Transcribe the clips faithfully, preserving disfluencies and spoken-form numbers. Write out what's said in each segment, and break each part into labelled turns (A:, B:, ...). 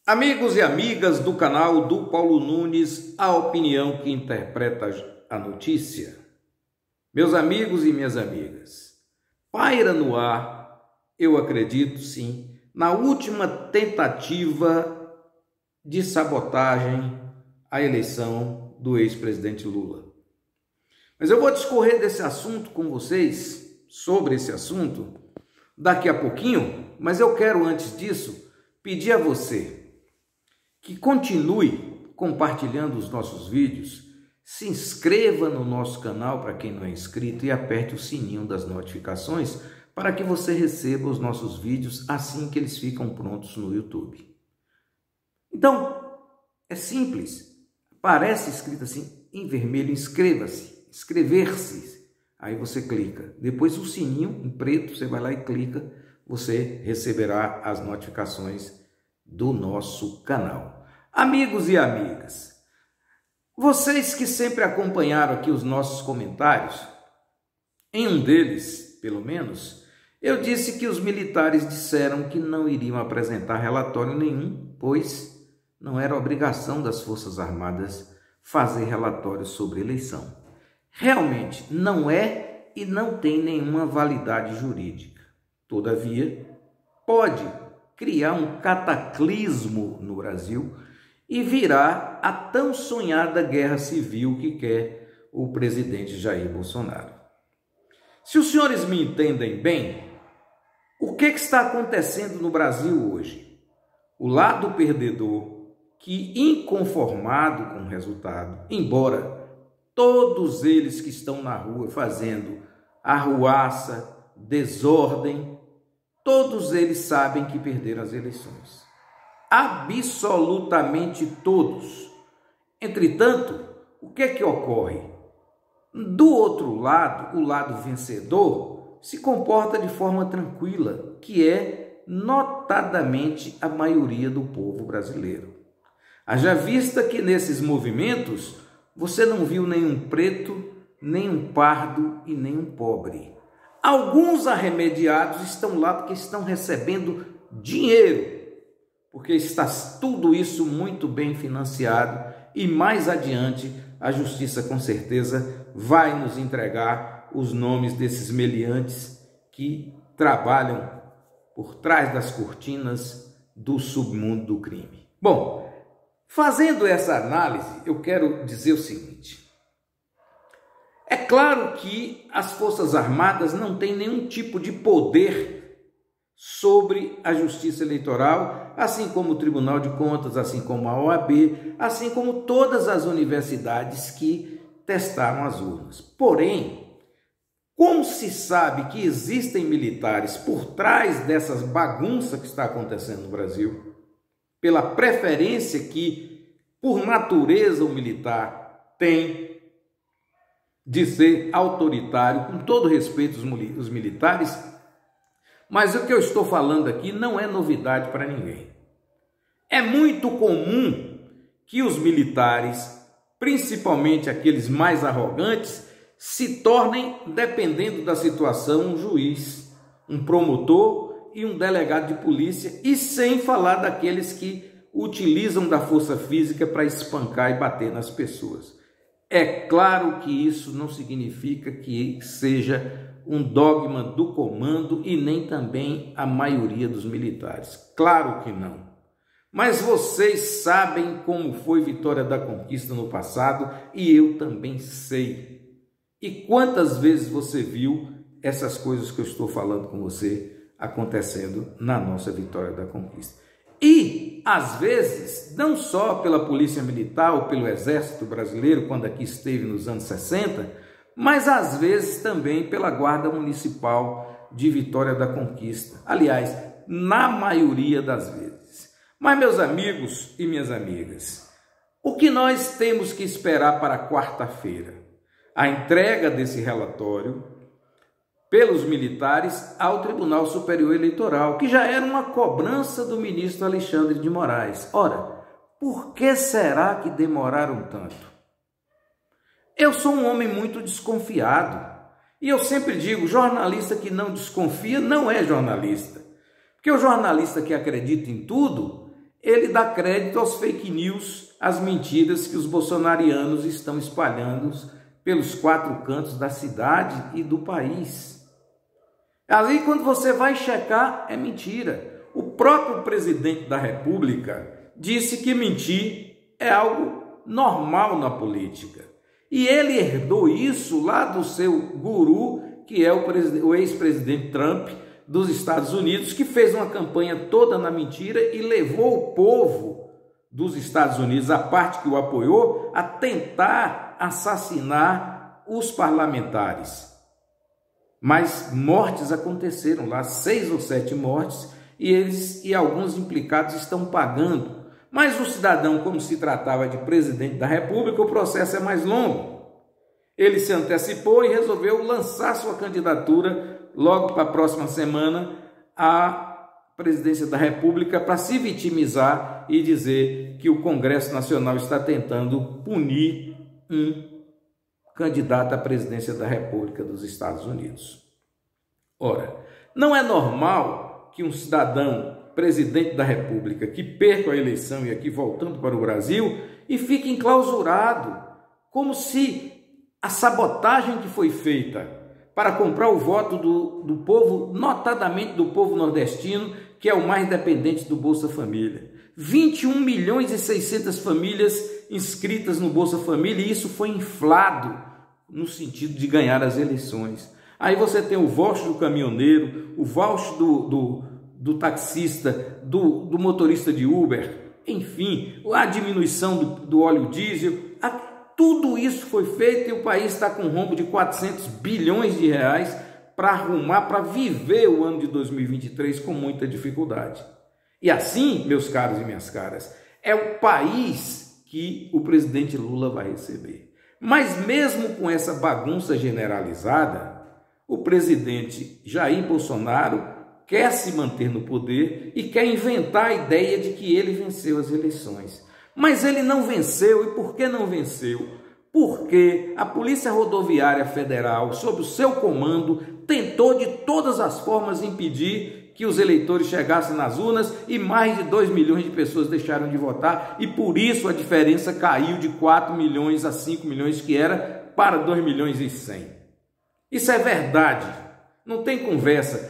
A: Amigos e amigas do canal do Paulo Nunes, a opinião que interpreta a notícia. Meus amigos e minhas amigas, paira no ar, eu acredito sim, na última tentativa de sabotagem à eleição do ex-presidente Lula. Mas eu vou discorrer desse assunto com vocês, sobre esse assunto, daqui a pouquinho, mas eu quero antes disso pedir a você que continue compartilhando os nossos vídeos, se inscreva no nosso canal para quem não é inscrito e aperte o sininho das notificações para que você receba os nossos vídeos assim que eles ficam prontos no YouTube. Então, é simples, aparece escrito assim em vermelho, inscreva-se, inscrever-se, aí você clica, depois o sininho em preto, você vai lá e clica, você receberá as notificações do nosso canal. Amigos e amigas, vocês que sempre acompanharam aqui os nossos comentários, em um deles, pelo menos, eu disse que os militares disseram que não iriam apresentar relatório nenhum, pois não era obrigação das Forças Armadas fazer relatório sobre eleição. Realmente não é e não tem nenhuma validade jurídica. Todavia, pode criar um cataclismo no Brasil e virar a tão sonhada guerra civil que quer o presidente Jair Bolsonaro. Se os senhores me entendem bem, o que, que está acontecendo no Brasil hoje? O lado perdedor, que inconformado com o resultado, embora todos eles que estão na rua fazendo arruaça, desordem, todos eles sabem que perderam as eleições. Absolutamente todos. Entretanto, o que é que ocorre? Do outro lado, o lado vencedor se comporta de forma tranquila, que é notadamente a maioria do povo brasileiro. Haja vista que nesses movimentos você não viu nenhum preto, nenhum pardo e nenhum pobre. Alguns arremediados estão lá porque estão recebendo dinheiro, porque está tudo isso muito bem financiado e mais adiante a justiça com certeza vai nos entregar os nomes desses meliantes que trabalham por trás das cortinas do submundo do crime. Bom, fazendo essa análise, eu quero dizer o seguinte. É claro que as Forças Armadas não têm nenhum tipo de poder sobre a Justiça Eleitoral, assim como o Tribunal de Contas, assim como a O A B, assim como todas as universidades que testaram as urnas. Porém, como se sabe que existem militares por trás dessas bagunças que está acontecendo no Brasil, pela preferência que, por natureza, o militar tem de ser autoritário, com todo respeito aos militares, mas o que eu estou falando aqui não é novidade para ninguém. É muito comum que os militares, principalmente aqueles mais arrogantes, se tornem, dependendo da situação, um juiz, um promotor e um delegado de polícia, e sem falar daqueles que utilizam da força física para espancar e bater nas pessoas. É claro que isso não significa que seja um dogma do comando e nem também a maioria dos militares. Claro que não. Mas vocês sabem como foi Vitória da Conquista no passado e eu também sei. E quantas vezes você viu essas coisas que eu estou falando com você acontecendo na nossa Vitória da Conquista? E, às vezes, não só pela Polícia Militar ou pelo Exército Brasileiro, quando aqui esteve nos anos sessenta, mas às vezes também pela Guarda Municipal de Vitória da Conquista. Aliás, na maioria das vezes. Mas, meus amigos e minhas amigas, o que nós temos que esperar para quarta-feira? A entrega desse relatório pelos militares ao Tribunal Superior Eleitoral, que já era uma cobrança do ministro Alexandre de Moraes. Ora, por que será que demoraram tanto? Eu sou um homem muito desconfiado e eu sempre digo, jornalista que não desconfia não é jornalista, porque o jornalista que acredita em tudo, ele dá crédito aos fake news, às mentiras que os bolsonarianos estão espalhando pelos quatro cantos da cidade e do país. Ali, quando você vai checar, é mentira. O próprio presidente da República disse que mentir é algo normal na política. E ele herdou isso lá do seu guru, que é o, o ex-presidente Trump dos Estados Unidos, que fez uma campanha toda na mentira e levou o povo dos Estados Unidos, a parte que o apoiou, a tentar assassinar os parlamentares. Mas mortes aconteceram lá, seis ou sete mortes, e eles e alguns implicados estão pagando. Mas o cidadão, como se tratava de presidente da República, o processo é mais longo. Ele se antecipou e resolveu lançar sua candidatura logo para a próxima semana à presidência da República para se vitimizar e dizer que o Congresso Nacional está tentando punir um candidato à presidência da República dos Estados Unidos. Ora, não é normal que um cidadão presidente da República que perca a eleição, e aqui voltando para o Brasil, e fique enclausurado, como se a sabotagem que foi feita para comprar o voto do, do povo, notadamente do povo nordestino, que é o mais dependente do Bolsa Família. vinte e um milhões e seiscentas famílias inscritas no Bolsa Família, e isso foi inflado no sentido de ganhar as eleições. Aí você tem o voucher do caminhoneiro, o voucher do, do, do taxista, do, do motorista de Uber, enfim, a diminuição do, do óleo diesel, a, tudo isso foi feito e o país está com um rombo de quatrocentos bilhões de reais para arrumar, para viver o ano de dois mil e vinte e três com muita dificuldade. E assim, meus caros e minhas caras, é o país que o presidente Lula vai receber. Mas mesmo com essa bagunça generalizada, o presidente Jair Bolsonaro quer se manter no poder e quer inventar a ideia de que ele venceu as eleições. Mas ele não venceu. E por que não venceu? Porque a Polícia Rodoviária Federal, sob o seu comando, tentou de todas as formas impedir que os eleitores chegassem nas urnas, e mais de dois milhões de pessoas deixaram de votar, e por isso a diferença caiu de quatro milhões a cinco milhões, que era, para dois milhões e cem. Isso é verdade, não tem conversa.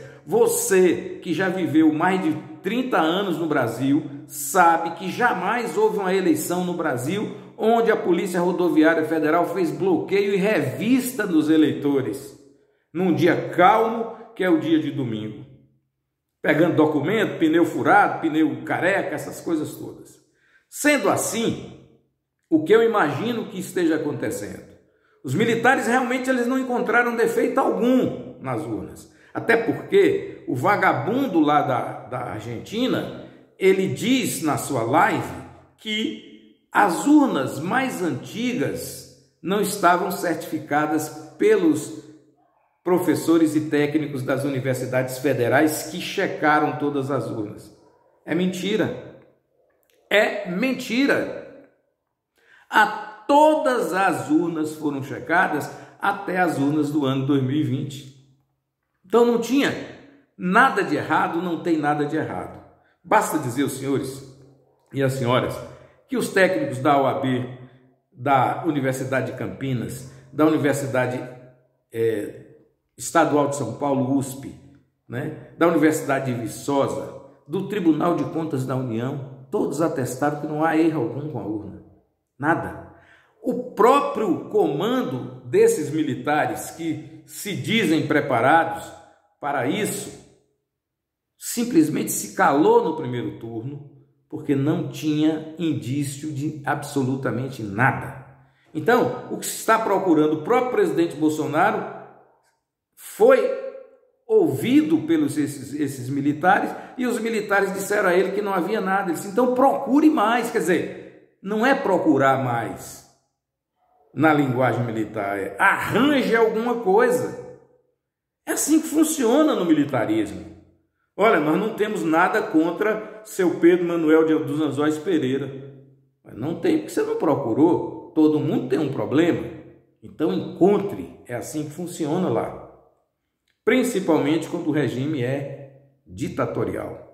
A: Você que já viveu mais de trinta anos no Brasil, sabe que jamais houve uma eleição no Brasil onde a Polícia Rodoviária Federal fez bloqueio e revista dos eleitores, num dia calmo, que é o dia de domingo. Pegando documento, pneu furado, pneu careca, essas coisas todas. Sendo assim, o que eu imagino que esteja acontecendo? Os militares realmente eles não encontraram defeito algum nas urnas. Até porque o vagabundo lá da, da Argentina, ele diz na sua live que as urnas mais antigas não estavam certificadas pelos professores e técnicos das universidades federais que checaram todas as urnas. É mentira. É mentira. A todas as urnas foram checadas até as urnas do ano dois mil e vinte. Então não tinha nada de errado, não tem nada de errado. Basta dizer aos senhores e às senhoras que os técnicos da O A B, da Universidade de Campinas, da Universidade é, Estadual de São Paulo, U S P, né, da Universidade de Viçosa, do Tribunal de Contas da União, todos atestaram que não há erro algum com a urna. Nada. O próprio comando desses militares que se dizem preparados para isso, simplesmente se calou no primeiro turno, porque não tinha indício de absolutamente nada. Então, o que se está procurando, o próprio presidente Bolsonaro foi ouvido pelos esses, esses militares, e os militares disseram a ele que não havia nada. Ele disse, então procure mais. Quer dizer, não é procurar mais na linguagem militar, é arranje alguma coisa. É assim que funciona no militarismo. Olha, nós não temos nada contra seu Pedro Manuel dos Anzóis Pereira. Mas não tem, porque você não procurou. Todo mundo tem um problema. Então encontre. É assim que funciona lá. Principalmente quando o regime é ditatorial.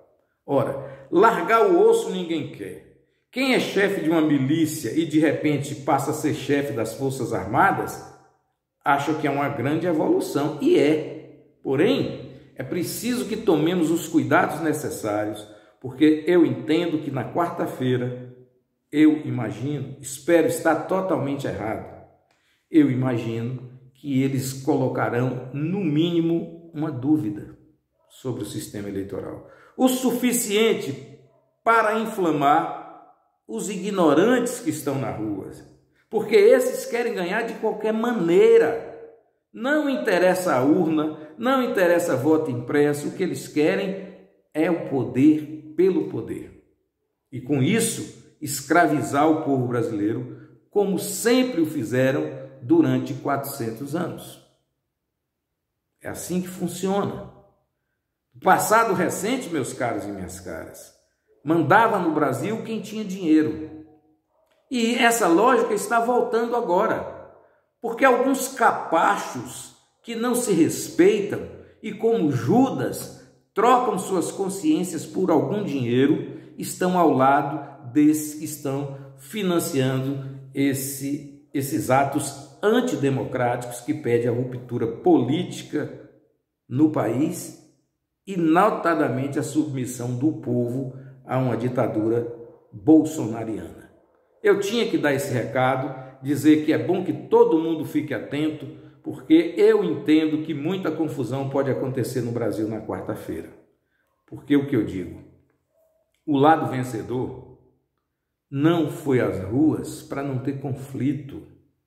A: Ora, largar o osso ninguém quer. Quem é chefe de uma milícia e de repente passa a ser chefe das Forças Armadas, acha que é uma grande evolução, e é. Porém, é preciso que tomemos os cuidados necessários, porque eu entendo que na quarta-feira, eu imagino, espero estar totalmente errado, eu imagino que eles colocarão, no mínimo, uma dúvida sobre o sistema eleitoral. O suficiente para inflamar os ignorantes que estão na rua, porque esses querem ganhar de qualquer maneira. Não interessa a urna, não interessa voto impresso, o que eles querem é o poder pelo poder. E com isso, escravizar o povo brasileiro, como sempre o fizeram durante quatrocentos anos. É assim que funciona. No passado recente, meus caros e minhas caras, mandava no Brasil quem tinha dinheiro. E essa lógica está voltando agora, porque alguns capachos que não se respeitam e, como Judas, trocam suas consciências por algum dinheiro, estão ao lado desses que estão financiando esse, esses atos antidemocráticos que pedem a ruptura política no país e, notadamente, a submissão do povo a uma ditadura bolsonariana. Eu tinha que dar esse recado, dizer que é bom que todo mundo fique atento, porque eu entendo que muita confusão pode acontecer no Brasil na quarta-feira. Porque o que eu digo? O lado vencedor não foi às ruas para não ter conflito.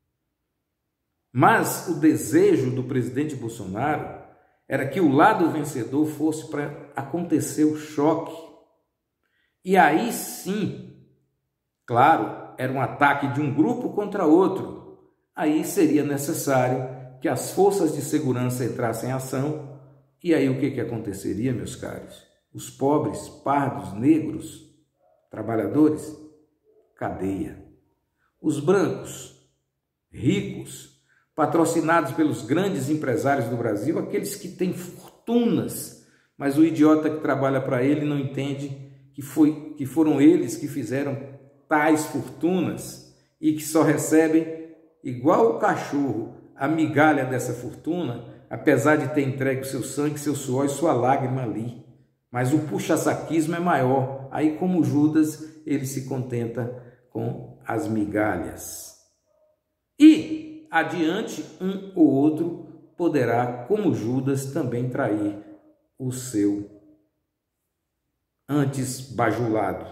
A: Mas o desejo do presidente Bolsonaro era que o lado vencedor fosse para acontecer o choque. E aí sim, claro, era um ataque de um grupo contra outro. Aí seria necessário que as forças de segurança entrassem em ação. E aí o que, que aconteceria, meus caros? Os pobres, pardos, negros, trabalhadores, cadeia. Os brancos, ricos, patrocinados pelos grandes empresários do Brasil, aqueles que têm fortunas, mas o idiota que trabalha para ele não entende que, foi, que foram eles que fizeram tais fortunas e que só recebem, igual o cachorro, a migalha dessa fortuna, apesar de ter entregue o seu sangue, seu suor e sua lágrima ali. Mas o puxa-saquismo é maior. Aí, como Judas, ele se contenta com as migalhas. E, adiante, um ou outro poderá, como Judas, também trair o seu antes bajulado.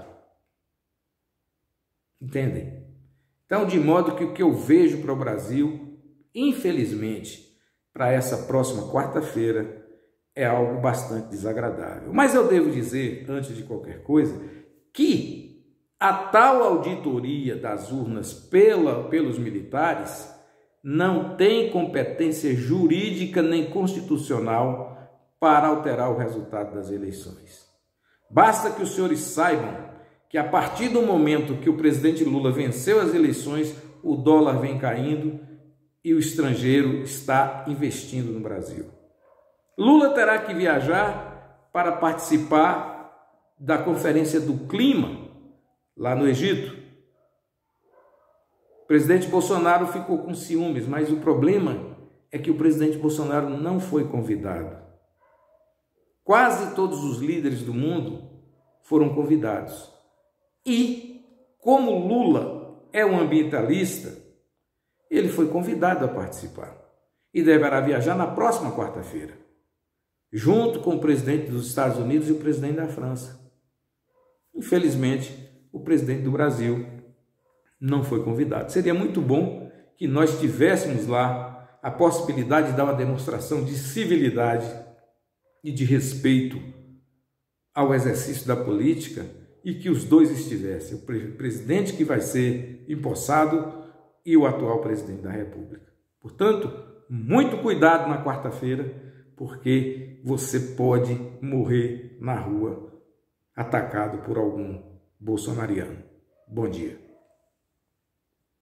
A: Entendem? Então, de modo que o que eu vejo para o Brasil, infelizmente, para essa próxima quarta-feira, é algo bastante desagradável. Mas eu devo dizer, antes de qualquer coisa, que a tal auditoria das urnas pela, pelos militares não tem competência jurídica nem constitucional para alterar o resultado das eleições. Basta que os senhores saibam que a partir do momento que o presidente Lula venceu as eleições, o dólar vem caindo e o estrangeiro está investindo no Brasil. Lula terá que viajar para participar da Conferência do Clima, lá no Egito. O presidente Bolsonaro ficou com ciúmes, mas o problema é que o presidente Bolsonaro não foi convidado. Quase todos os líderes do mundo foram convidados. E, como Lula é um ambientalista, ele foi convidado a participar e deverá viajar na próxima quarta-feira, junto com o presidente dos Estados Unidos e o presidente da França. Infelizmente, o presidente do Brasil não foi convidado. Seria muito bom que nós tivéssemos lá a possibilidade de dar uma demonstração de civilidade e de respeito ao exercício da política e que os dois estivessem, o presidente que vai ser empossado e o atual presidente da República. Portanto, muito cuidado na quarta-feira, porque você pode morrer na rua atacado por algum bolsonariano. Bom dia.